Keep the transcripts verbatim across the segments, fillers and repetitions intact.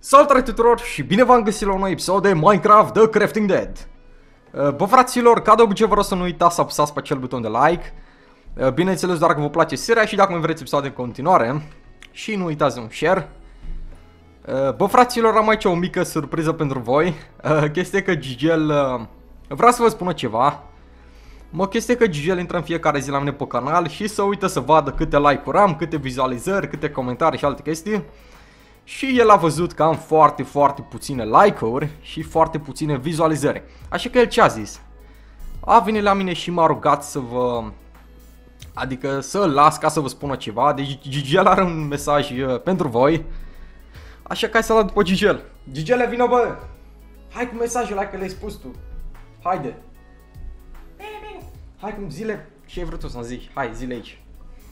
Salutare tuturor și bine v-am găsit la un nou episod de Minecraft The Crafting Dead. Bă fraților, ca de obicei vă rog să nu uitați să apăsați pe acel buton de like. Bineînțeles doar că vă place seria și dacă mai vreți episoade în continuare. Și nu uitați de un share. Bă fraților, am aici o mică surpriză pentru voi. Chestia că Gigel vrea să vă spună ceva. Mă, chestia că Gigel intră în fiecare zi la mine pe canal și să uită să vadă câte like-uri am, câte vizualizări, câte comentarii și alte chestii. Și el a văzut că am foarte, foarte puține like-uri și foarte puține vizualizări. Așa că el ce a zis? A venit la mine și m-a rugat să vă... Adică să-l las ca să vă spună ceva. Deci Gigel are un mesaj uh, pentru voi. Așa că hai să-l după Gigel. Gigele, vină bă! Hai cu mesajul ăla că le-ai spus tu. Haide! Bine, bine! Hai cum zile ce ai vrut tu să-mi zici. Hai, zile aici.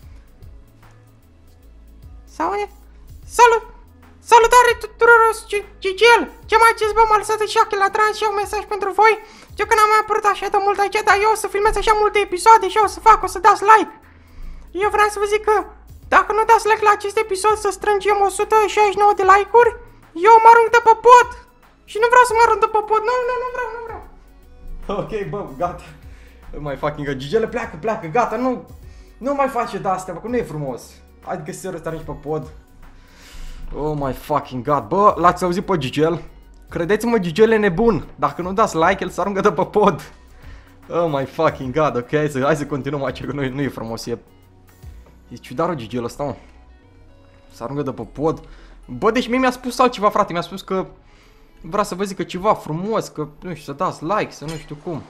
Salut! Salut! Salutare tuturor, Gigel! Ce mai ce bă, m-a lăsat așa că la trans și un mesaj pentru voi. Eu că n-am mai apărut așa de mult aici, dar eu o să filmez așa multe episoade și eu o să fac, o să dați like. Eu vreau să vă zic că dacă nu dați like la acest episod să strângem o sută șaizeci și nouă de like-uri, eu mă arunc de pe pod. Și nu vreau să mă arunc de pe pod, nu, nu, nu vreau, nu vreau. Ok, bă, gata. Nu mai fucking că Gigele pleacă, pleacă, gata, nu. Nu mai face de astea, bă, că nu e frumos. Adică serios, te arunci pe pod. Oh my fucking god, bă, l-ați auzit pe Gigel? Credeți-mă, Gigel e nebun. Dacă nu dați like, el se aruncă de pe pod. Oh my fucking god, ok, hai să, hai să continuăm aici, că nu, nu e frumos, e... E ciudarul Gigel ăsta, mă. Se aruncă de pe pod. Bă, deci mie mi-a spus altceva, frate, mi-a spus că vrea să vă zică ceva frumos, că, nu știu, să dați like, să nu știu cum.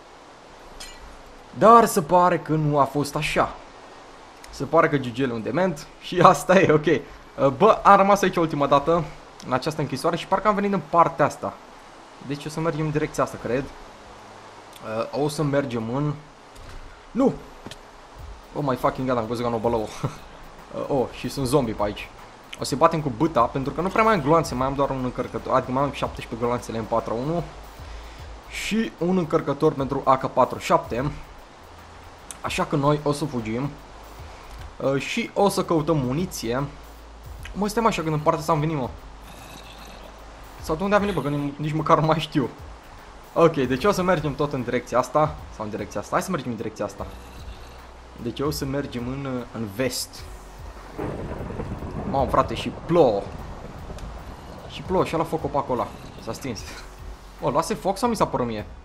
Dar se pare că nu a fost așa. Se pare că Gigel e un dement și asta e, ok. Bă, am rămas aici ultima dată în această închisoare și parcă am venit în partea asta. Deci o să mergem în direcția asta, cred. uh, O să mergem în... Nu! Oh my fucking god, am văzut că nu bălău. uh, Oh, și sunt zombie pe aici. O să batem cu bâta, pentru că nu prea mai am gloanțe, mai am doar un încărcător. Adică mai am șaptesprezece gloanțele M patru unu și un încărcător pentru A K patruzeci și șapte. Așa că noi o să fugim uh, și o să căutăm muniție. Mă, stai așa, când în partea asta am venit, mă. Sau de unde a venit, bă, că nici măcar nu mai știu. Ok, deci o să mergem tot în direcția asta. Sau în direcția asta, hai să mergem în direcția asta. Deci o să mergem în, în vest. Mamă, frate, și plouă. Și plouă, și-a luat foc copacul ăla. S-a stins. O, lase foc sau mi s-a părut mie?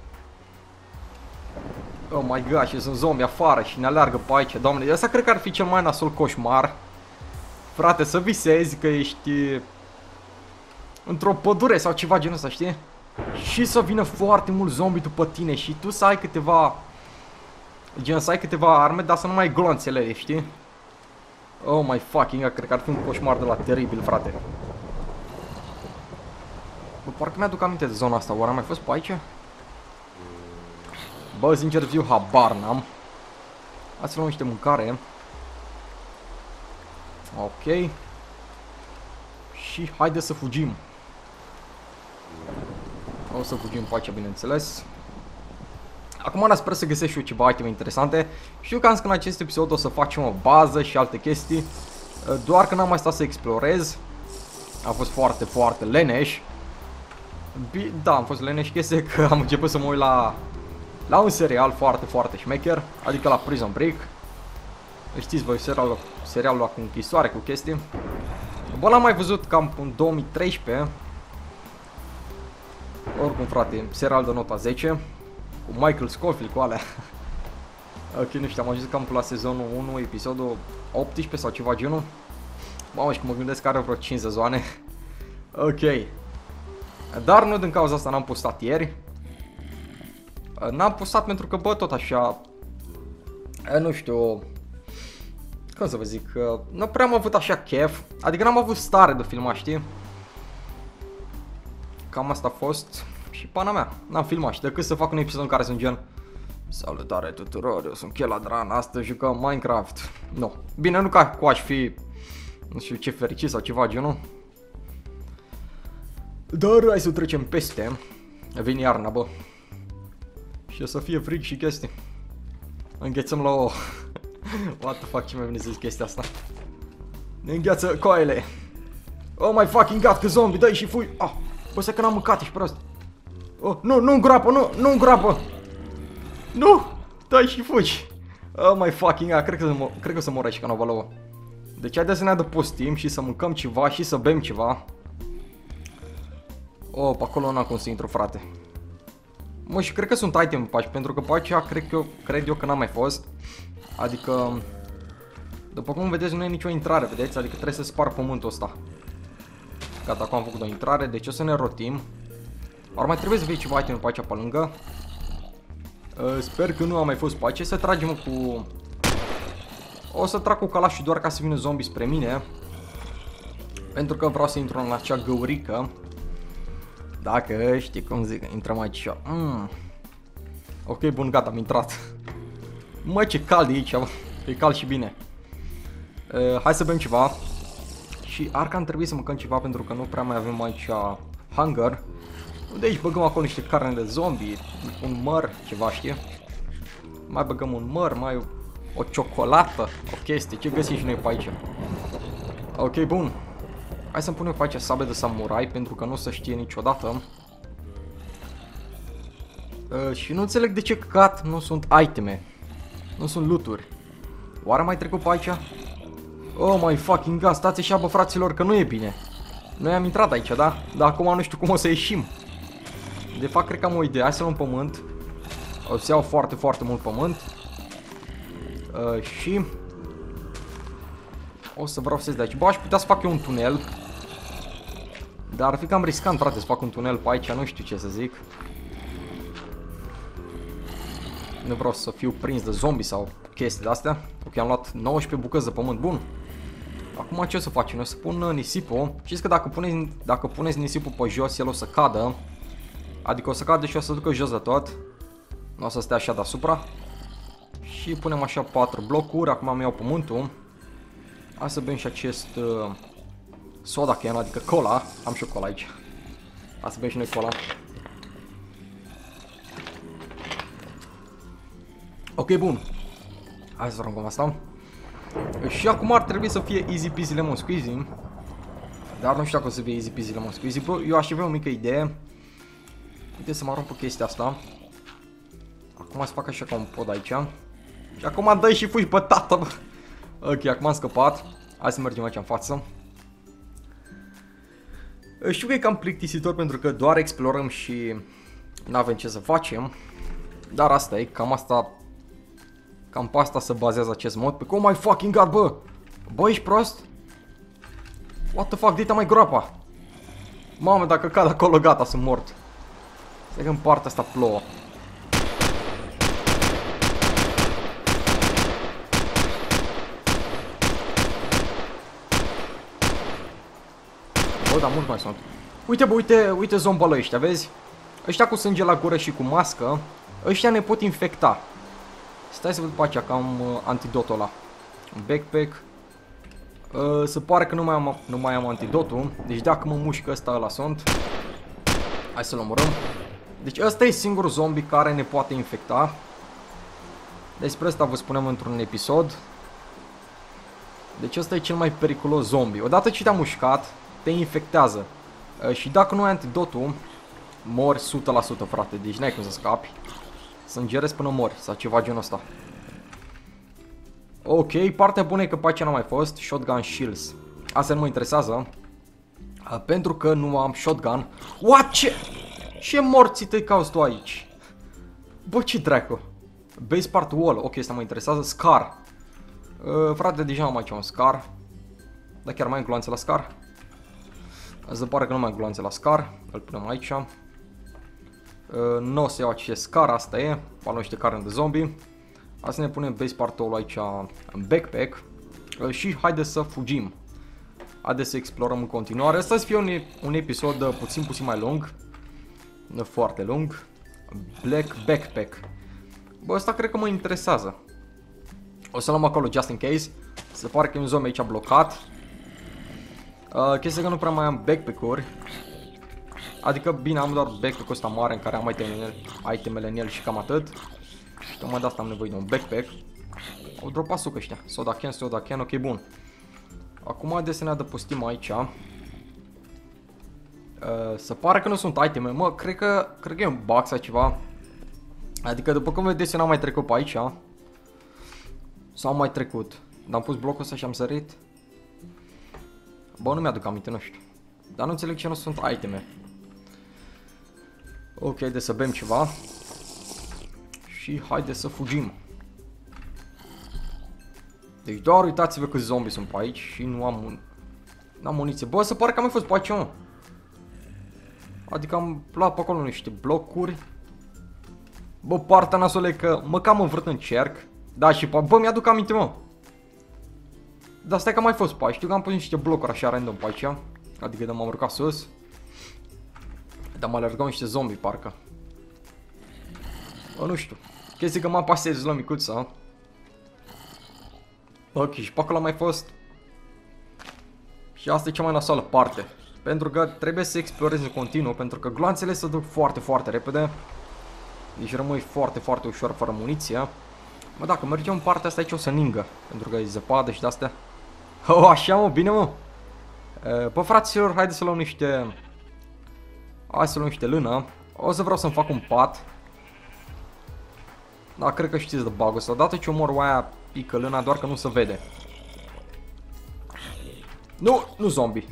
Oh my god, și sunt zombie afară și ne aleargă pe aici, doamne. Asta cred că ar fi cel mai nasol coșmar. Frate, să visezi că ești într-o pădure sau ceva genul ăsta, știi? Și să vină foarte mult zombie după tine și tu să ai câteva... Gen, să ai câteva arme, dar să nu mai ai glonțele, știi? Oh my fucking god, cred că ar fi un coșmar de la teribil, frate. Bă, parcă mi-aduc aminte de zona asta, oare am mai fost pe aici? Bă, sincer viu, habar n-am. Hai să luăm niște mâncare. Ok. Și haide să fugim. O să fugim pe aici, bineînțeles. Acum sper să găsesc și eu ceva iteme interesante. Știu că am zis că în acest episod o să facem o bază și alte chestii. Doar că n-am mai stat să explorez. Am fost foarte, foarte leneș. Da, am fost leneș, chestia că am început să mă uit la La un serial foarte, foarte șmecher. Adică la Prison Break. Știți voi, serialul, serialul cu închisoare, cu chestii. Bă, l-am mai văzut cam în două mii treisprezece. Oricum, frate, serial de nota zece. Cu Michael Scofield, cu alea. Ok, nu știu, am ajuns cam la sezonul unu, episodul optsprezece sau ceva genul. Mamă, și că mă gândesc că are vreo cinci sezoane. Ok. Dar nu din cauza asta n-am postat ieri. N-am postat pentru că, bă, tot așa... Nu știu... Cum să vă zic, nu prea am avut așa chef, adică n-am avut stare de filmat, știi? Cam asta a fost și pana mea, n-am filmat și decât să fac un episod în care sunt gen salutare tuturor, eu sunt Cheladran, astăzi jucăm Minecraft. Nu, bine, nu ca cu aș fi, nu știu ce fericit sau ceva genul. Dar hai să trecem peste, vine iarna, bă. Și o să fie frig și chestii. Înghețăm la o... What the fuck, ce mai vine să zic chestia asta? Ne îngheață coaile. Oh my fucking god, că zombie, dai și fui. Ah, bă, să că n-am mâncat, ești prost. Oh, nu, nu îngroapă, nu, nu îngroapă. Nu, dai și fugi. Oh my fucking god, cred că, cred că o să mor aici ca novalouă. Deci haideți să ne adăpostim și să mâncăm ceva și să bem ceva. Oh, pe acolo n-am cum să intru, frate. Mă, și cred că sunt item pe aici, pentru că pe aici cred, că eu, cred eu că n-am mai fost. Adică, după cum vedeți, nu e nicio intrare, vedeți? Adică trebuie să spar pământul ăsta. Gata, acum am făcut o intrare, deci o să ne rotim. Ar mai trebuie să fie ceva item pe aici pe lângă. uh, Sper că nu am mai fost pe aici. Să tragem cu... O să trag cu calașul doar ca să vină zombie spre mine. Pentru că vreau să intru în acea găurică. Dacă știi cum zic, intrăm aici. mm. Ok, bun, gata, am intrat. Mă, ce cald e aici, e cald și bine. uh, Hai să bem ceva. Și ar cam trebui să mâncăm ceva pentru că nu prea mai avem aici hunger. Deci băgăm acolo niște carne de zombie, un măr, ceva, știi? Mai băgăm un măr, mai o, o ciocolată, o chestie, ce găsim și noi pe aici. Ok, bun. Hai să-mi punem pe aici sabe de samurai pentru că nu o să știe niciodată. uh, Și nu înțeleg de ce cat nu sunt iteme. Nu sunt loot-uri. Oare mai trecut pe aici? Oh my fucking god, stați așa, bă, fraților, că nu e bine. Noi am intrat aici, da? Dar acum nu știu cum o să ieșim. De fapt, cred că am o idee. Hai să luăm pământ. O să iau foarte, foarte mult pământ. uh, Și o să vreau să ies de aici. Bă, aș putea să fac eu un tunel. Dar ar fi cam riscant, frate, să fac un tunel pe aici. Nu știu ce să zic. Nu vreau să fiu prins de zombie sau chestii de-astea. Ok, am luat nouăsprezece bucăți de pământ. Bun. Acum ce o să facem? O să pun nisipul. Știți că dacă puneți, dacă puneți nisipul pe jos, el o să cadă. Adică o să cadă și o să ducă jos de tot. Nu o să stea așa deasupra. Și punem așa patru blocuri. Acum am iau pământul. Hai să bem și acest uh, soda can, adică cola. Am și o cola aici. Hai să bem și noi cola. Ok, bun. Hai să aruncăm asta. Și acum ar trebui să fie easy peasy lemon squeezy. Dar nu știu dacă o să fie easy peasy lemon squeezy. Bă, eu aș avea o mică idee. Uite să mă arunc pe chestia asta. Acum să fac așa ca un pod aici. Și acum dai și fugi pe tată, bă. Ok, acum am scăpat. Hai să mergem aici în față. Știu că e cam plictisitor pentru că doar explorăm și nu avem ce să facem. Dar asta e, cam asta. Cam pe asta se bazează acest mod. Pe oh my fucking god, bă! Bă, ești prost? What the fuck, dita mai groapa. Mamă, dacă cad acolo, gata, sunt mort. Stai că în partea asta plouă. Bă, dar mult mai sunt. Uite, bă, uite, uite zombală ăștia, vezi? Ăștia cu sânge la gură și cu mască, ăștia ne pot infecta. Stai să văd pe aici că am uh, antidotul ăla. Backpack. Uh, se pare că nu mai, am, nu mai am antidotul. Deci dacă mă mușcă ăsta, ăla sunt. Hai să-l omorâm. Deci ăsta e singurul zombie care ne poate infecta. Despre asta vă spunem într-un episod. Deci ăsta e cel mai periculos zombie. Odată ce te-a mușcat, te infectează. uh, Și dacă nu ai antidotul, mori o sută la sută, frate. Deci n-ai cum să scapi. Sângerezi până mori sau ceva genul ăsta. Ok, partea bună e că pe aici n-am mai fost. Shotgun shields. Asta nu mă interesează. uh, Pentru că nu am shotgun. What? Ce? Ce morții te cauți tu aici? Bă, ce dracu? Base part wall. Ok, asta mă interesează. Scar. uh, Frate, deja am aici un scar. Dar chiar mai am gloanțe la scar? Se pare că nu mai am gloanțe la scar. Îl punem aici. uh, Nu o să iau acest scar, asta e. Palăm niște carne de zombie. Hai să ne punem base part-ul aici în backpack. uh, Și haide să fugim. Haide să explorăm în continuare. Asta să fie un, un episod uh, puțin puțin mai lung. Nu foarte lung. Black backpack. Bă, ăsta cred că mă interesează. O să luăm acolo just in case. Se pare că e un zombie aici blocat. uh, Chestia că nu prea mai am backpack-uri. Adică bine, am doar backpack-ul ăsta mare în care am itemele în el, itemele în el și cam atât. Și tocmai de asta am nevoie de un backpack. Au dropat suc ăștia. Soda can, soda can, ok, bun. Acum haideți să ne adăpostim aici. Uh, se pare că nu sunt iteme, mă, cred că, cred că e un bug sau ceva. Adică după cum vedeți eu n-am mai trecut pe aici. Sau am mai trecut. Dar am pus blocul ăsta și am sărit. Bă, nu mi-aduc aminte, nu știu. Dar nu înțeleg ce nu sunt iteme. Ok, de să bem ceva. Și haide să fugim. Deci doar uitați-vă câți zombie sunt pe aici și nu am un... N-am muniție. Bă, se pare că am mai fost pe aici, mă. Adică am luat pe acolo niște blocuri. Bă, partea nasole că mă cam învârt în cerc. Da, și bă, mi-aduc aminte, mă. Dar stai că am mai fost pe aici. Știu că am pus niște blocuri așa random pe aici. Adică de m-am urcat sus. Dar mă alergau niște zombie, parcă. Bă, nu știu. Chestia că m-am pasez la micuța. Ok, și pe acolo am mai fost. Și asta e cea mai nasoală parte. Pentru că trebuie să explorezi în continuu. Pentru că gloanțele se duc foarte, foarte repede. Deci rămâi foarte, foarte ușor fără muniție. Mă, dacă mergem în partea asta aici o să ningă. Pentru că e zăpadă și de-astea. Oh, așa, mă, bine, mă. Bă, fraților, haide să luăm niște... Hai să luăm niște lână. O să vreau să-mi fac un pat. Da, cred că știți de bug-ul ăsta. Odată ce omor oaia pică lâna, doar că nu se vede. Nu, nu zombie.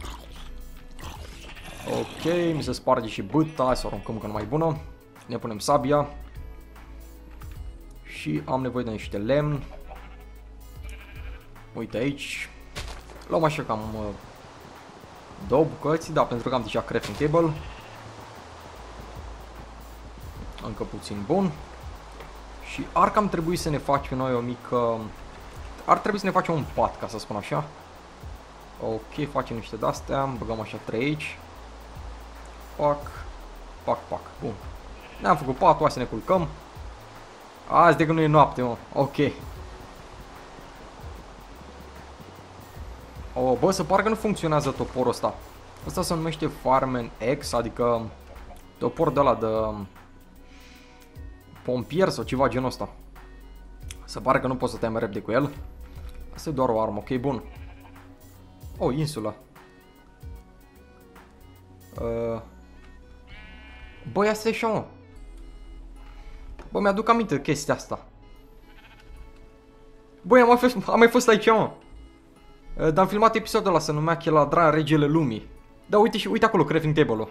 Ok, mi se sparge și bâta. Hai să o aruncăm că nu mai bună. Ne punem sabia. Și am nevoie de niște lemn. Uite aici. Luăm așa cam uh, două bucăți, da, pentru că am deja crafting table. Încă puțin bun. Și ar cam trebui să ne facem noi o mică... Ar trebui să ne facem un pat, ca să spun așa. Ok, facem niște de-astea, băgăm așa trei aici. Pac, pac, pac, bun. Ne-am făcut patul, hai să ne culcăm. Azi de că nu e noapte, mă, ok. Oh, bă, se pare că nu funcționează toporul ăsta. Ăsta se numește Fireman X, adică topor de ăla de pompier sau ceva genul ăsta. Se pare că nu poți să te mai repede cu el. Asta e doar o armă, ok, bun. Oh, insula. Uh... Băi, asta e așa, mă. Bă, mi-aduc aminte chestia asta. Băi, am mai fost, am mai fost aici, mă. Dar am filmat episodul ăla, se numea Cheladran, Regele Lumii. Da, uite și uite acolo, crafting table-ul.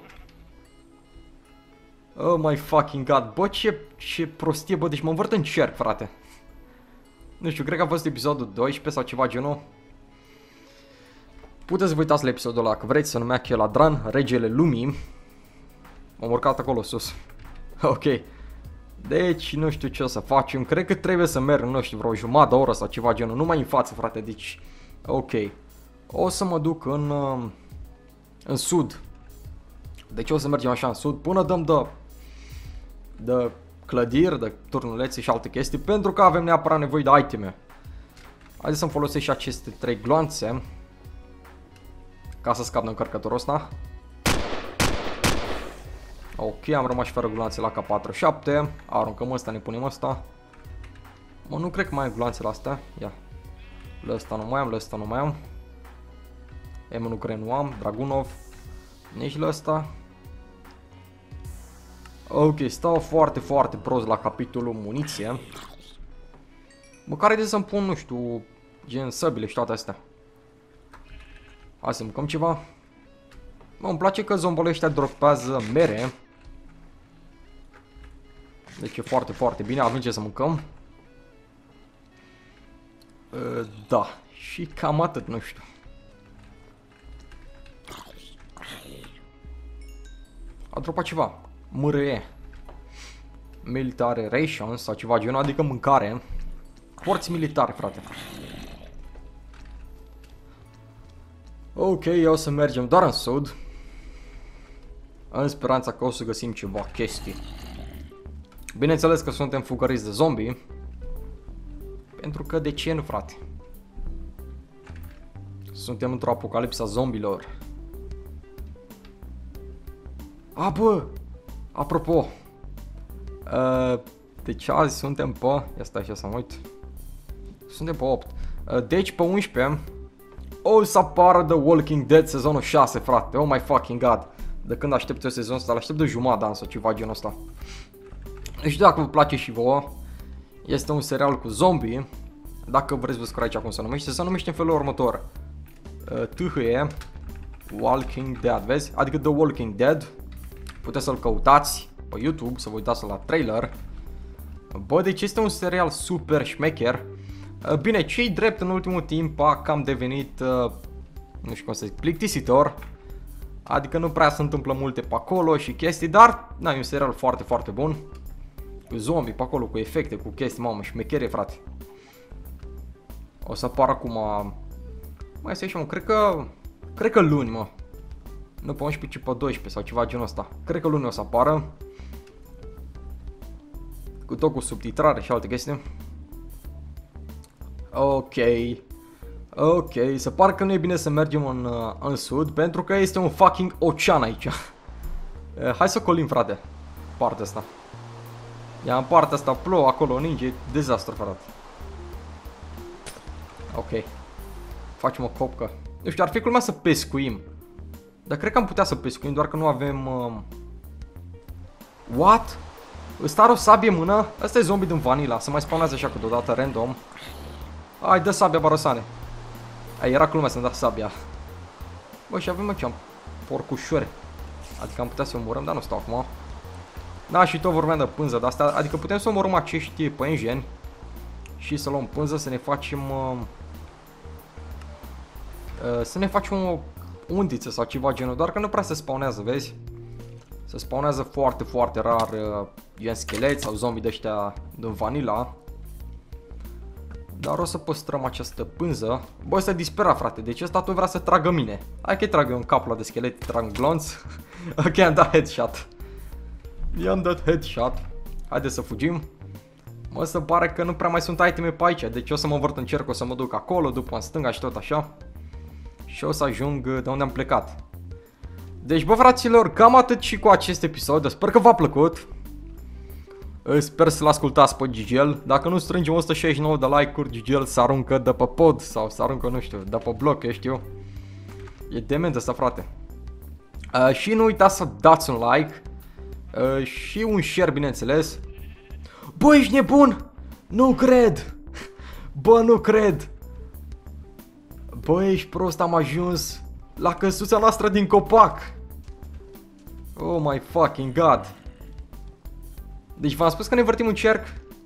Oh my fucking god, bă, ce, ce prostie, bă, deci mă învârt în cerc, frate. Nu știu, cred că a fost episodul doisprezece sau ceva genul. Puteți să vă uitați la episodul ăla, că vreți, se numea Cheladran, Regele Lumii. M-am urcat acolo sus. Ok. Deci, nu știu ce o să facem, cred că trebuie să merg, nu știu, vreo jumătate de oră sau ceva genul, numai în față, frate, deci... Ok. O să mă duc în... în sud. Deci o să mergem așa în sud, până dăm de... de clădiri, de turnulețe și alte chestii, pentru că avem neapărat nevoie de iteme. Haideți să-mi folosesc și aceste trei gloanțe, ca să scap de încărcătorul ăsta. Ok, am rămas fără gloanțe la K patruzeci și șapte. Aruncăm ăsta, ne punem ăsta. Mă, nu cred că mai am gloanțele astea. Ia. La ăsta nu mai am, la ăsta nu mai am. M unu cred nu am, Dragunov. Nici la ăsta. Ok, stau foarte, foarte prost la capitolul muniție. Măcar de să-mi pun, nu știu, gen săbile și toate astea. Hai să mâncăm ceva. Mă, îmi place că zombolii ăștia dropează mere. Deci e foarte, foarte bine, avem ce să mâncăm. Uh, da, și cam atât, nu știu. A dropat ceva. M R E. Military Rations sau ceva genul, adică mâncare. Porți militare, frate. Ok, o să mergem doar în sud. În speranța că o să găsim ceva chestii. Bineînțeles că suntem fugăriți de zombie. Pentru că de ce nu, frate? Suntem într-o apocalipsă a zombilor. A, bă! Apropo. Uh, deci azi suntem pe... Ia stai așa să mă uit. Suntem pe opt. Uh, deci pe unsprezece o să apară The Walking Dead sezonul șase, frate. Oh my fucking god. De când aștept eu sezonul ăsta, l-aștept de jumătate de an sau ceva genul ăsta. Nu știu dacă vă place și vouă. Este un serial cu zombie. Dacă vreți vă scriu aici cum se numește. Se numește în felul următor. T H E Walking Dead, vezi? Adică The Walking Dead. Puteți să-l căutați pe YouTube, să vă uitați la trailer. Bă, deci este un serial super șmecher. Bine, ce-i drept în ultimul timp a cam devenit, nu știu cum să zic, plictisitor. Adică nu prea se întâmplă multe pe acolo și chestii, dar na, e un serial foarte, foarte bun. Cu zombie pe acolo, cu efecte, cu chestii, mamă, șmecherie, frate. O să apară acum, mai să ieșim, cred că, cred că luni, mă. Nu pe unsprezece, ci pe doisprezece sau ceva genul ăsta. Cred că luni o să apară. Cu tot cu subtitrare și alte chestii. Ok. Ok, se pare că nu e bine să mergem în, în sud, pentru că este un fucking ocean aici. Hai să colim, frate, partea asta. Ia în partea asta plouă, acolo ninge, dezastru, frate. Ok. Facem o copcă. Nu știu, ar fi culmea să pescuim. Dar cred că am putea să pescuim, doar că nu avem... Uh... What? Ăsta are o sabie în mână? Ăsta e zombie din Vanilla, se mai spawnează așa câteodată random. Hai, dă sabia, barosane. Ai, era culmea să-mi da sabia. Bă, și avem aici porcușori. Adică am putea să omorâm, dar nu stau acum. Da, și tot vorbeam de pânză de asta. Adică putem să omorâm acești păienjeni și să luăm pânză, să ne facem... Uh, uh, să ne facem o undiță sau ceva genul. Doar că nu prea se spawnează, vezi? Se spawnează foarte, foarte rar uh, gen scheleți sau zombie de ăștia din Vanilla. Dar o să păstrăm această pânză. Bă, ăsta e disperat, frate. Deci ăsta tot vrea să tragă mine. Hai că-i trag eu în capul de schelet, trag un glonț. Ok, am dat headshot. I-am dat headshot. Haideți să fugim. Mă, se pare că nu prea mai sunt iteme pe aici. Deci o să mă învârt în cerc, o să mă duc acolo, după în stânga și tot așa. Și o să ajung de unde am plecat. Deci, bă, fraților, cam atât și cu acest episod. Sper că v-a plăcut. Sper să-l ascultați pe Gigel. Dacă nu strângem o sută șaizeci și nouă de like-uri, Gigel se aruncă de pe pod sau se aruncă, nu știu, de pe bloc, eu știu. E dement ăsta, frate. Uh, și nu uitați să dați un like uh, și un share, bineînțeles. Bă, ești nebun? Nu cred. Bă, nu cred. Bă, ești prost, am ajuns la căsuța noastră din copac. Oh my fucking god. Deci v-am spus că ne învârtim în cerc.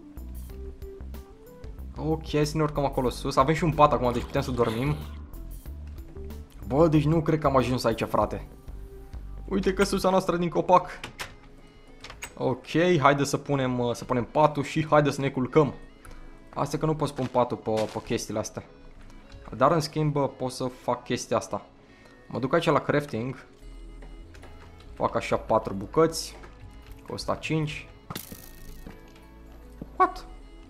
Ok, să ne urcăm acolo sus. Avem și un pat acum, deci putem să dormim. Bă, deci nu cred că am ajuns aici, frate. Uite căsuța noastră din copac. Ok, haide să punem, să punem patul și haide să ne culcăm. Asta că nu pot să pun patul pe, pe chestiile astea. Dar în schimb pot să fac chestia asta. Mă duc aici la crafting. Fac așa patru bucăți. Costă cinci. What?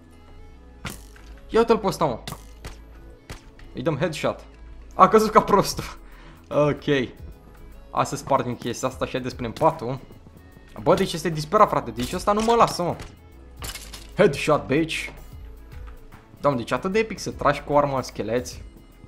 Ia uite-l pe ăsta, mă. Îi dăm headshot. A căzut ca prostul. Ok. Hai să spargem chestia asta și haideți punem patul. Bă, deci este disperat, frate. Deci ăsta nu mă lasă, mă. Headshot, bitch. Doamne, deci atât de epic să tragi cu armă în scheleți.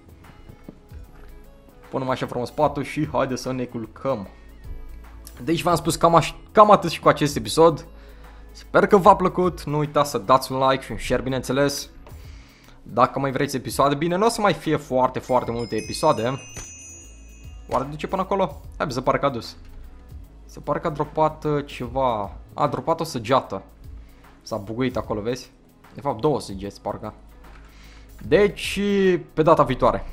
Punem așa frumos patul și haide să ne culcăm. Deci v-am spus cam, cam atât și cu acest episod. Sper că v-a plăcut. Nu uitați să dați un like și un share, bineînțeles. Dacă mai vreți episoade, bine, nu o să mai fie foarte, foarte multe episoade. Oare duce până acolo? Hai, se pare că a dus. Se pare că a dropat ceva. A dropat o săgeată. S-a buguit acolo, vezi? De fapt, două săgeți, parcă. Deci, pe data viitoare.